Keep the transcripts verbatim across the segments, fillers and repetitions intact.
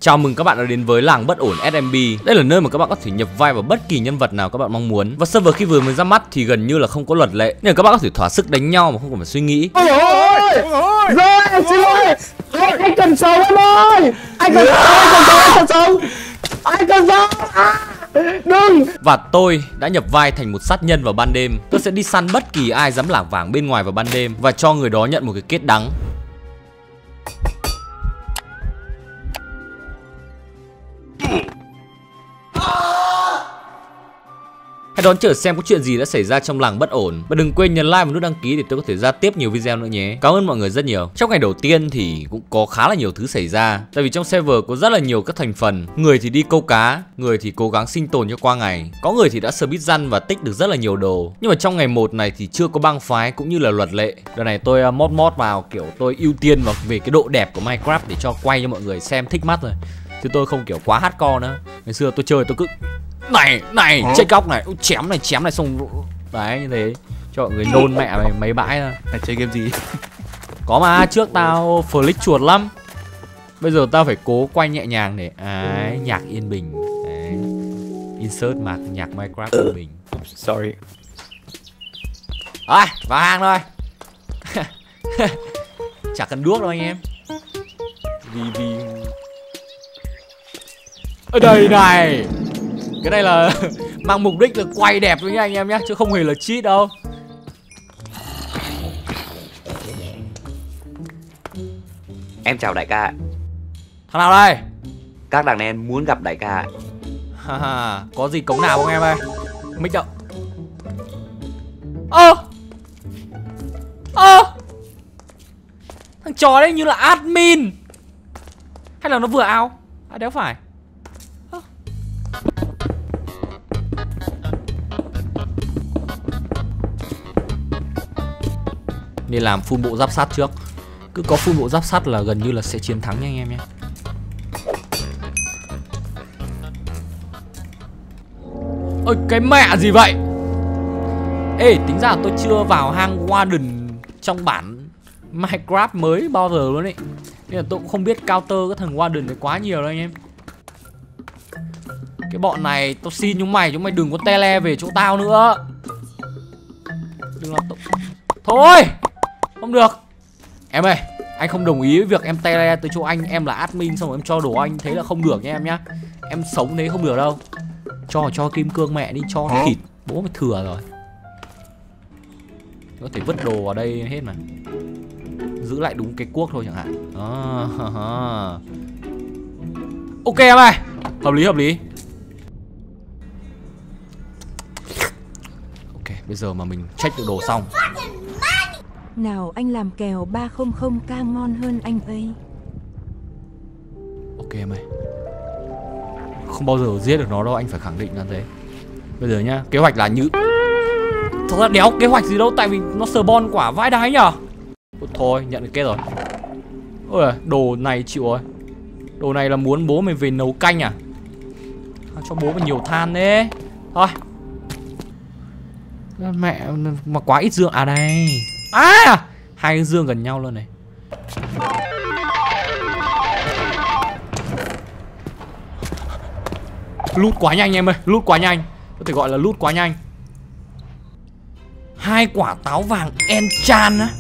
Chào mừng các bạn đã đến với làng bất ổn ét em bê. Đây là nơi mà các bạn có thể nhập vai vào bất kỳ nhân vật nào các bạn mong muốn. Và server khi vừa mới ra mắt thì gần như là không có luật lệ, nên là các bạn có thể thỏa sức đánh nhau mà không cần phải suy nghĩ. Ôi ôi ôi, rồi em xin lỗi. Anh, anh cần sống em ơi. Anh cần sống, anh cần sống, anh cần sống. À, đừng. Và tôi đã nhập vai thành một sát nhân vào ban đêm. Tôi sẽ đi săn bất kỳ ai dám lảng vảng bên ngoài vào ban đêm và cho người đó nhận một cái kết đắng. Hãy đón chờ xem có chuyện gì đã xảy ra trong làng bất ổn. Và đừng quên nhấn like và nút đăng ký để tôi có thể ra tiếp nhiều video nữa nhé. Cảm ơn mọi người rất nhiều. Trong ngày đầu tiên thì cũng có khá là nhiều thứ xảy ra. Tại vì trong server có rất là nhiều các thành phần. Người thì đi câu cá, người thì cố gắng sinh tồn cho qua ngày. Có người thì đã speed run và tích được rất là nhiều đồ. Nhưng mà trong ngày một này thì chưa có bang phái cũng như là luật lệ. Đợt này tôi mod mod vào kiểu tôi ưu tiên vào về cái độ đẹp của Minecraft để cho quay cho mọi người xem thích mắt rồi. Chứ tôi không kiểu quá hardcore nữa. Ngày xưa tôi chơi tôi cứ này này chạy góc này chém này chém này xong đấy như thế cho mọi người nôn mẹ mày mấy bãi ra. Mày chơi game gì? Có mà trước tao flick chuột lắm. Bây giờ tao phải cố quay nhẹ nhàng để ấy nhạc yên bình đấy. Insert mạc nhạc Minecraft yên bình. Sorry. Rồi vào hàng thôi. Chả cần đuốc đâu anh em. Vì vì ở đây này. Cái này là mang mục đích là quay đẹp thôi nha anh em nhé, chứ không hề là cheat đâu. Em chào đại ca. Thằng nào đây? Các đàn em muốn gặp đại ca. Ha ha, có gì cống nào không em ơi? Mích đậu. Ơ Ơ Thằng chó đấy như là admin. Hay là nó vừa ao? À đéo phải. Nên làm full bộ giáp sắt trước. Cứ có full bộ giáp sắt là gần như là sẽ chiến thắng nha anh em nhé. Ôi cái mẹ gì vậy? Ê tính ra tôi chưa vào hang Warden trong bản Minecraft mới bao giờ luôn ấy. Nên là tôi cũng không biết counter cái thằng Warden này quá nhiều đâu anh em. Cái bọn này tao xin chúng mày, chúng mày đừng có tele về chỗ tao nữa. Đừng là tôi... Thôi không được. Em ơi, anh không đồng ý với việc em tele tới chỗ anh. Em là admin xong rồi em cho đồ anh. Thế là không được nha em nhá. Em sống đấy không được đâu. Cho cho kim cương mẹ đi, cho thịt. Bố mày thừa rồi. Có thể vứt đồ vào đây hết mà. Giữ lại đúng cái cuốc thôi chẳng hạn. à, Ok em ơi. Hợp lý hợp lý. Ok bây giờ mà mình check được đồ xong. Nào anh làm kèo ba trăm k ngon hơn anh ấy. Ok em ơi. Không bao giờ giết được nó đâu, anh phải khẳng định là thế. Bây giờ nhá, kế hoạch là như... Thật ra đéo kế hoạch gì đâu, tại vì nó spawn quả vãi đái nhở. Thôi, nhận được kết rồi. Ôi, đồ này chịu rồi. Đồ này là muốn bố mày về nấu canh à? À cho bố mày nhiều than đấy. Thôi. Mẹ, mà quá ít dương. À đây. À, hai cái dương gần nhau luôn này. Loot quá nhanh em ơi, loot quá nhanh. Có thể gọi là loot quá nhanh. Hai quả táo vàng enchant á.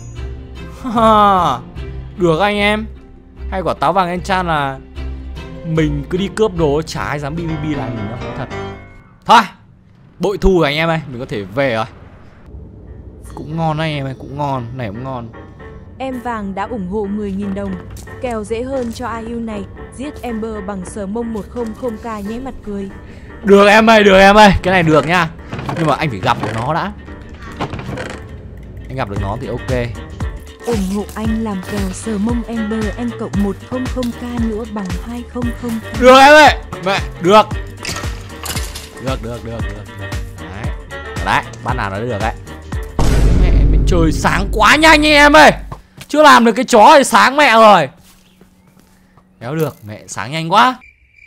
Được anh em. Hai quả táo vàng enchant là mình cứ đi cướp đồ, chả ai dám bê bê bê lại mình đâu, thật. Thôi, bội thu rồi anh em ơi, mình có thể về rồi. Cũng ngon đấy em ơi, cũng ngon, này cũng ngon. Em vàng đã ủng hộ mười nghìn đồng. Kèo dễ hơn cho ai yêu này. Giết Ember bằng sờ mông một trăm k nhé mặt cười. Được em ơi, được em ơi, cái này được nha. Nhưng mà anh phải gặp được nó đã. Anh gặp được nó thì ok. ủng hộ anh làm kèo sờ mông Ember anh cộng một trăm k nữa bằng hai trăm k. Được em ơi, mẹ, được. Được, được, được, được, được. Đấy, đấy, bắt nào nó được đấy. Mẹ, mẹ trời sáng quá nhanh anh em ơi. Chưa làm được cái chó thì sáng mẹ rồi. Đéo được, mẹ sáng nhanh quá.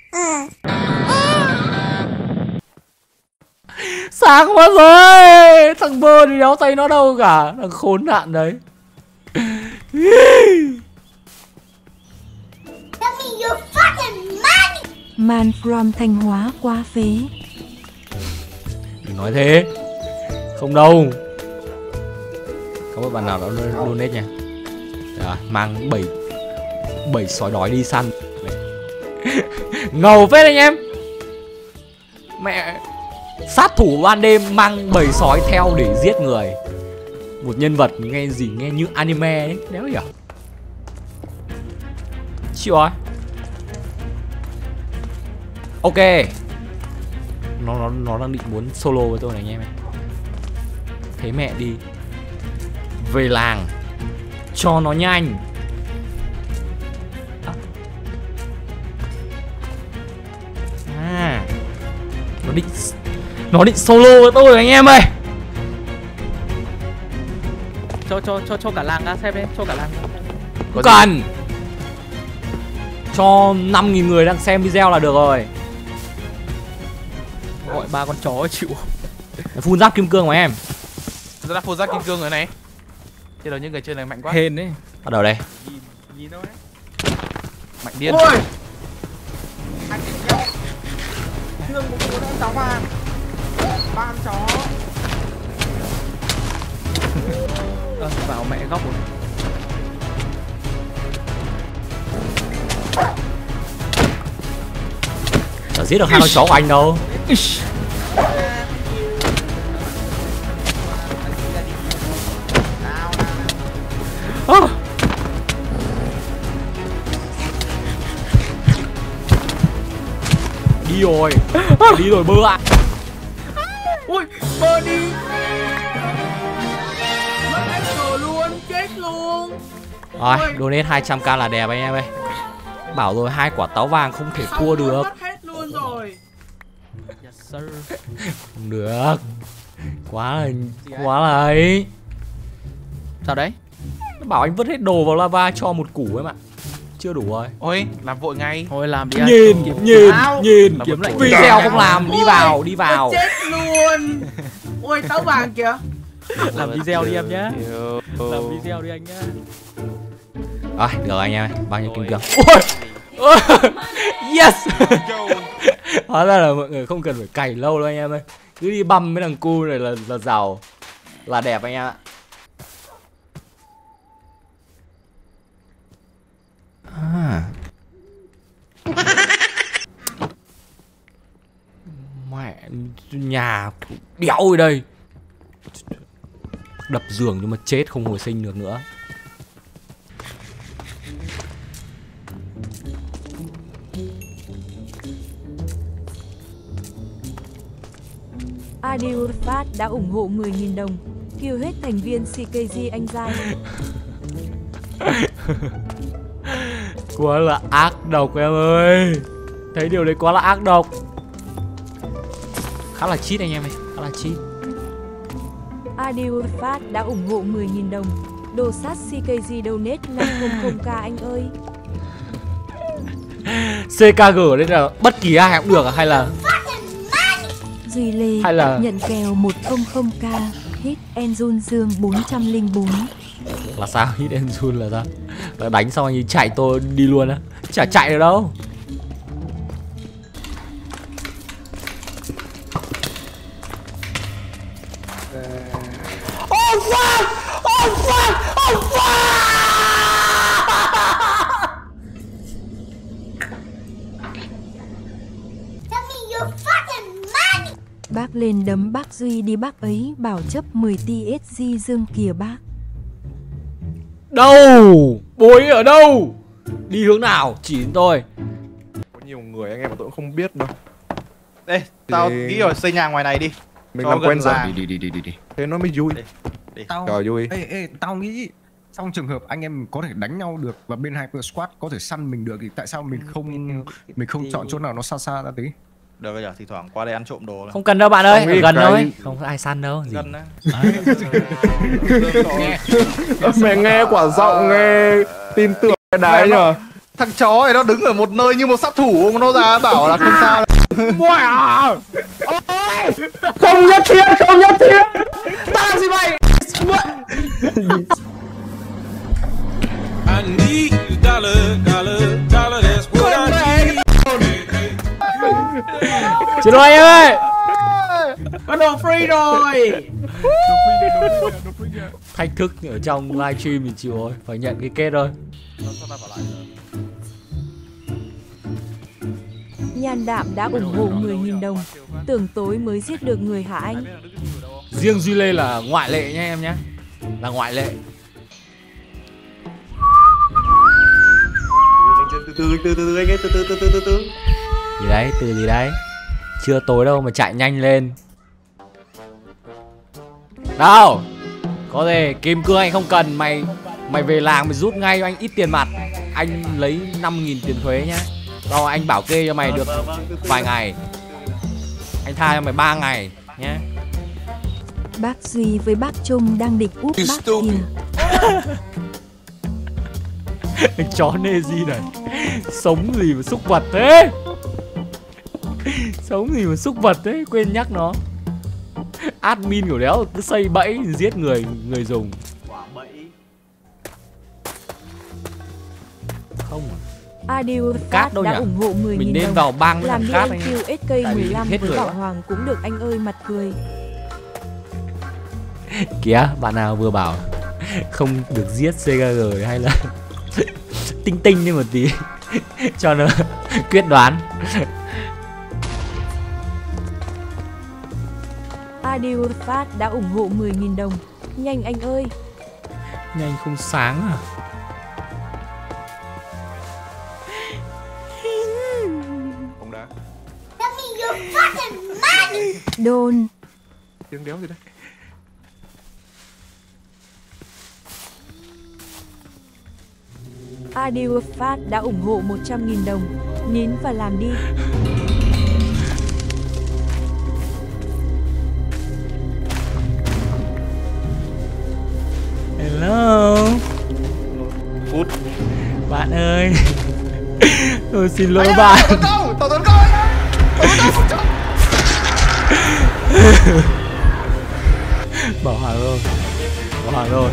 Sáng quá rồi. Thằng bơ thì đéo thấy nó đâu cả. Thằng khốn nạn đấy. Tell me you're fucking mad! Man from Thanh Hóa quá phế. Đừng nói thế. Không đâu. Không có bạn nào đó donate nha. Rồi, mang bảy bảy sói đói đi săn. Ngầu phết anh em. Mẹ, sát thủ ban đêm mang bảy sói theo để giết người. Một nhân vật nghe gì nghe như anime ấy, đéo hiểu. Chịu rồi. Ok. Nó nó nó đang định muốn solo với tôi này anh em. Thế mẹ đi. Về làng cho nó nhanh. À, nó định nó định solo với tôi rồi anh em ơi. Cho cho cho cho cả làng ra xem đi, cho cả làng. Không cần. Cho năm nghìn người đang xem video là được rồi. Gọi ba con chó ấy chịu. Phun giáp kim cương của em. Tôi đã phun ra kim cương rồi này. Thế đâu những người chơi này mạnh quá. Hên đấy. Bắt đầu đây. Nhìn, nhìn đâu đấy. Mạnh điên. Ôi. Anh kéo. Thương một con chó vàng. Ba con chó. À, vào mẹ góc rồi. Chả giết được hai con chó của anh đâu. Oh. Đi rồi. Đi rồi bơ ạ. Ui, bơ đi. Mất hết rồi luôn, chết luôn. Rồi, donate hai trăm k là đẹp anh em ơi. Bảo rồi hai quả táo vàng không thể thua được. Mất hết luôn rồi. Yes sir. Không được. Quá là quá là ấy. Sao đấy? Nó bảo anh vứt hết đồ vào lava cho một củ ấy mà. Chưa đủ rồi. Ôi, làm vội ngay. Thôi làm đi. Nhìn, Kiếm nhìn, Nào. nhìn. kiếm lại Video không làm, đi vào, đi vào. Chết luôn. Ôi, táo vàng kìa. làm video đi em nhá. Làm video đi anh nhá. Rồi, được rồi anh em ơi. Bao nhiêu kim cương? Ôi. Yes. Hóa ra là mọi người không cần phải cày lâu đâu anh em ơi. Cứ đi băm mấy thằng cu này là là giàu. Là đẹp anh em ạ. À. Mẹ, nhà đéo ở đây. Đập giường nhưng mà chết không hồi sinh được nữa. Adiur Phát đã ủng hộ mười nghìn đồng. Kêu hết thành viên xê ca giê anh Giai. Quá là ác độc em ơi. Thấy điều đấy quá là ác độc. Khá là cheat anh em ơi. Khá là cheat. Adiur Phát đã ủng hộ mười nghìn đồng. Đồ sát xê ca giê donate năm trăm k anh ơi. xê ca giê đây là bất kỳ ai cũng được à? Hay là Duy Lê Hay là nhận kèo một trăm k. Hit Enzun Dương bốn trăm lẻ bốn. là sao? Hit Enzun là sao? Là đánh xong anh ấy chạy tôi đi luôn á. Chả chạy được đâu. Oh fuck! Oh fuck! Oh fuck! Bác lên đấm bác Duy đi bác ấy bảo chấp mười tê ét giê Dương kìa bác. Đâu? Bố ấy ở đâu? Đi hướng nào? Chỉ đến tôi. Có nhiều người anh em mà tôi cũng không biết đâu. Đây, tao nghĩ rồi xây nhà ngoài này đi. Mình Cho làm gần quen dần. làng. Đi đi đi đi đi. Thế nó mới vui. Tao Trời vui. ê, ê, tao nghĩ trong trường hợp anh em có thể đánh nhau được và bên hai squad có thể săn mình được thì tại sao mình không mình không chọn chỗ nào nó xa xa ra tí. Được rồi, thỉnh thoảng qua đây ăn trộm đồ. Không cần đâu bạn ơi, Không ở biết gần cái- thôi. Không có ai săn đâu. Gì? Gần á. Mẹ nghe quả giọng nghe tin tưởng cái đấy nhờ. Thằng chó này nó đứng ở một nơi như một sát thủ, nó ra bảo là không sao. Không nhất thiết, không nhất thiết. Ta làm gì mày? I need a dollar, dollar, dollar, that's what I need. Xin lỗi em ơi. Có đồ free rồi. Thách thức ở trong livestream thì chịu rồi, phải nhận cái kết thôi. Nhan Đạm đã ủng hộ mười nghìn đồng. Tưởng tối mới giết được người hả anh? Riêng Duy Lê là ngoại lệ nha em nhé. Là ngoại lệ. Từ từ từ từ anh ơi, từ từ từ từ từ từ. Gì đấy, từ gì đấy? Chưa tối đâu mà chạy nhanh lên. Đâu? Có gì, kim cương anh không cần. Mày mày về làng mày rút ngay cho anh ít tiền mặt. Anh lấy năm nghìn tiền thuế nhá. Rồi anh bảo kê cho mày được vài ngày. Anh tha cho mày ba ngày nhá. Bác Duy với bác Trung đang định úp bác kìa. Chó nê gì này. Sống gì mà xúc vật thế. Sống gì mà xúc vật thế. Quên nhắc nó. Admin của đéo cứ xây bẫy giết người người dùng. Không à? Adil Cát đâu đã nhỉ? ủng hộ mười nghìn Mình nên đồng. vào bang với làm thằng đi Cát anh anh kêu ét ca mười lăm hết với người Bảo quá. Hoàng cũng được anh ơi mặt cười. Kìa, bạn nào vừa bảo không được giết xê ca giê hay là tinh tinh như một tí cho nó quyết đoán. Adil Phát đã ủng hộ mười nghìn đồng. Nhanh anh ơi. Nhanh không sáng à? Bóng đá. Đôn. Tiếng đéo gì đây? Adil Phát đã ủng hộ một trăm nghìn đồng. Nín và làm đi. Hello. Phút. Bạn ơi. Tôi xin lỗi bạn. Tao tao tao tấn công. Bảo Hoàng rồi. Bảo Hoàng rồi.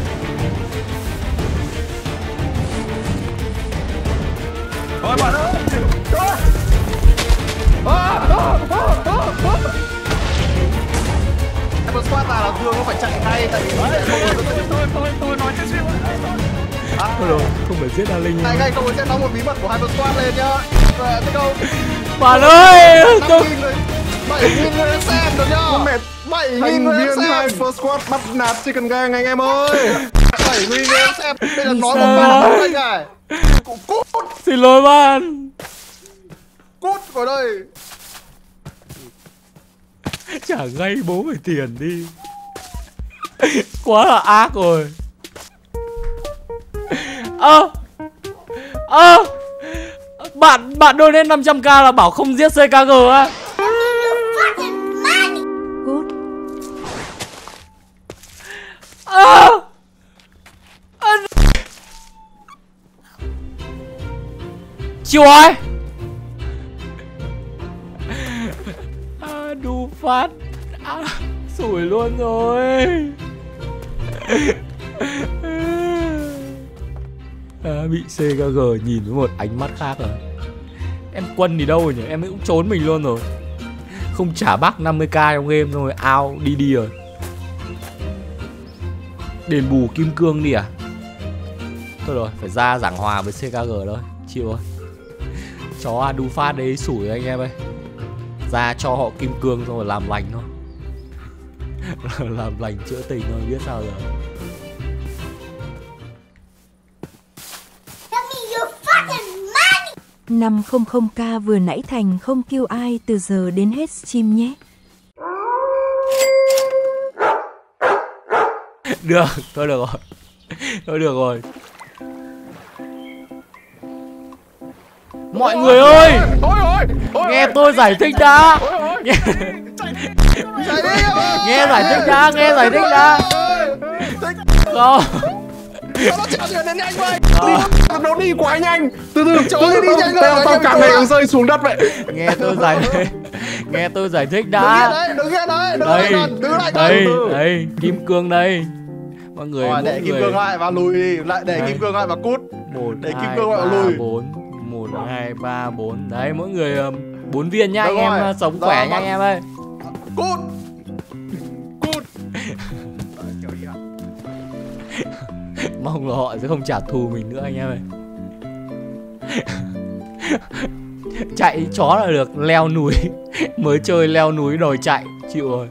Thôi bạn ơi. Em squad là thường nó phải chạy ngay tại vì tôi tôi tôi nói chết xíu. Thôi rồi, không phải giết A Linh. Này ngay tôi sẽ nói một bí mật của Hyper Squad lên nhá. Rồi thế đâu? Bạn ơi, tôi bảy nghìn người đang xem được nhá. Mệt bảy nghìn người đang xem. Hyper Squad bắt nạt Chicken Gang anh em ơi. bảy nghìn người đang xem. Bây giờ nói một phát không anh à. Cút. xin lỗi bạn. Cút vào đây. Trả ngay bố mày tiền đi. Quá là ác rồi. Ơ Ơ Bạn bạn donate năm trăm k là bảo không giết xê ca giê á. Cút. Ơ Chịu rồi. À, đu phát à, sủi luôn rồi. À, bị xê ca giê nhìn với một ánh mắt khác rồi. Em Quân thì đâu rồi nhỉ? Em ấy cũng trốn mình luôn rồi. Không trả bác năm mươi k trong game rồi ao đi đi rồi. Đền bù kim cương đi à? Thôi rồi, phải ra giảng hòa với xê ca giê thôi. Chịu rồi. Chó Adu Phát đấy sủi anh em ơi. Ra cho họ kim cương xong rồi làm lành thôi. Làm lành chữa tình thôi, biết sao giờ. năm trăm k vừa nãy Thành không kêu ai từ giờ đến hết stream nhé. Được, thôi được rồi. Thôi được rồi. Mọi người ơi, nghe tôi giải thích đã. Nghe, nghe giải thích đã, nghe giải thích đã. Không. Nó chạy thuyền đến nhanh vậy. Nó đi quá nhanh. Từ từ chỗ đi nhanh rồi. Tao càng ngày càng rơi xuống đất vậy. Nghe tôi giải thích. Nghe tôi giải thích đã. Đứng yên đấy, đứng Đây, yên đứng lại đây, đây, kim cương đây. Mọi người để kim cương lại và lùi đi, lại để kim cương lại và cút. Một, để kim hai, cương lại và ba, lùi. bốn, một, hai, ba, bốn. Đấy, mỗi người bốn viên nhá anh em, sống khỏe nha anh em ơi. Cút. Cút. Mong là họ sẽ không trả thù mình nữa anh em ơi. Chạy chó là được, leo núi. Mới chơi leo núi đòi chạy, chịu rồi.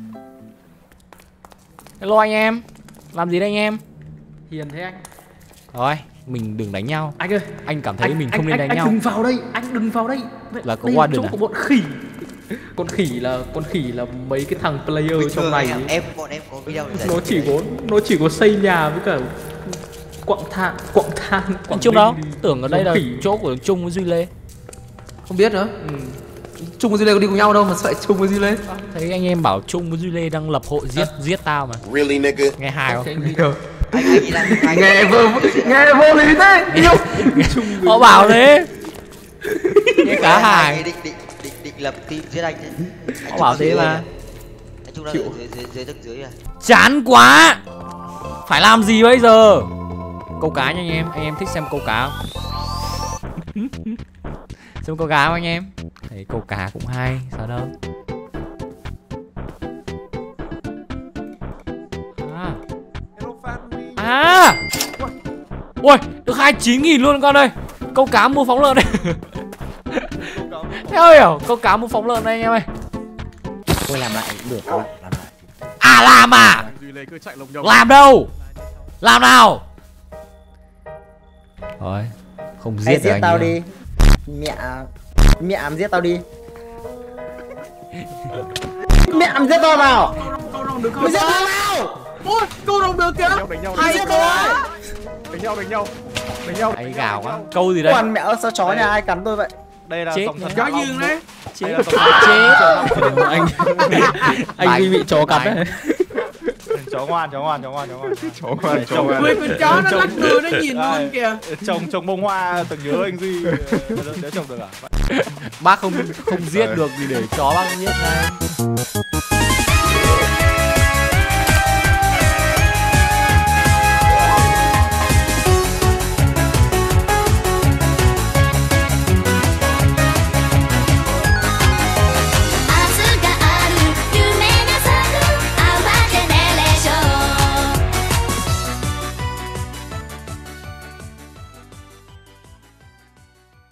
Hello anh em, làm gì đây anh em? Hiền thế anh. Rồi, mình đừng đánh nhau. Anh ơi, anh cảm thấy anh, mình anh, không nên đánh anh, nhau. Anh đừng vào đây, anh đừng vào đây. Là có đây Warden chỗ à? của bọn khỉ. Con khỉ là con khỉ là mấy cái thằng player trong này. Em, em bọn em có video để nó chỉ có nó chỉ có xây nhà với cả quặng than, quặng than. Anh Trung đâu? Tưởng ở đây là khỉ. Chỗ của Trung với Duy Lê. Không biết nữa. Ừ. Trung với Duy Lê có đi cùng nhau đâu mà sợ Trung với Duy Lê. Thấy anh em bảo Trung với Duy Lê đang lập hội giết à. giết tao mà. Really nigga. Nghe hài không? anh nghĩ là anh nghe vô nghe vô lý thế. Họ bảo thế. Nghe cá hài. Định định định định lập team giết anh thế. Họ bảo thế mà. Anh Trung đang dưới dưới dưới dưới dưới à. Chán quá. Phải làm gì bây giờ? Câu cá nha anh em, anh em thích xem câu cá không? Xem câu cá không anh em? Thấy câu cá cũng hay, sao đâu. À, à. Ui, được hai mươi chín nghìn luôn con ơi. Câu cá mua phóng lợn đây. Theo hiểu, câu cá mua phóng lợn đây anh em ơi. Tôi làm lại cũng được các bạn, làm lại. À làm à? Làm đâu? Làm nào? Thôi, không giết Hãy được giết anh tao em. đi. Mẹ mẹ em giết tao đi. Mẹ em giết tao vào. Mày giết tao vào. Ôi, câu đồng được kìa. Hay quá. Đánh nhau, đánh nhau. Đánh nhau. Ấy gào quá. Câu gì đấy? Còn mẹ ơi, sao chó nhà ai cắn tôi vậy? Đây là Chết tổng thần Chó dương đấy. Chết. Chết. Anh anh bị bị chó cắn đấy. chó ngoan, chó ngoan, chó ngoan, chó ngoan. Chó ngoan, chó ngoan. Ui, con chó nó lắc lư nó nhìn luôn kìa. Trồng trồng bông hoa từng nhớ anh Duy. Để trồng được à? Bác không không giết được thì để chó bác giết ngay.